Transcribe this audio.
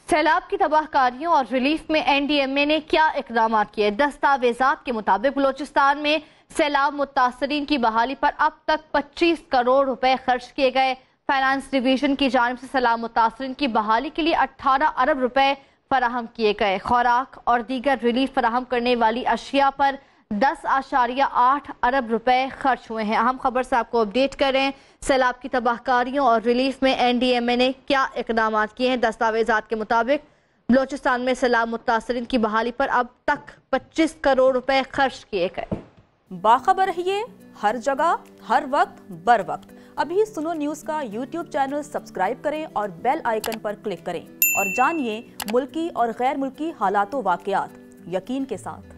सैलाब की तबाहकारियों और रिलीफ में एनडीएमए ने क्या इकदाम किए। दस्तावेजात के मुताबिक बलोचिस्तान में सैलाब मुतासरीन की बहाली पर अब तक 25 करोड़ रुपए खर्च किए गए। फाइनेंस डिवीजन की जानिब से सैलाब मुतासरीन की बहाली के लिए 18 अरब रुपए फराहम किए गए। खुराक और दीगर रिलीफ फराहम करने वाली अशिया पर 10.8 अरब रुपए खर्च हुए हैं। अहम खबर से आपको अपडेट करें। सैलाब की तबाहकारियों और रिलीफ में एनडीएमए ने क्या इकदाम किए हैं। दस्तावेजात के मुताबिक बलोचिस्तान में सैलाब मुतासरीन की बहाली पर अब तक 25 करोड़ रुपए खर्च किए गए। बाखबर रहिए हर जगह हर वक्त बर वक्त। अभी सुनो न्यूज़ का यूट्यूब चैनल सब्सक्राइब करें और बेल आइकन पर क्लिक करें और जानिए मुल्की और गैर मुल्की हालातों वाकयात यकीन के साथ।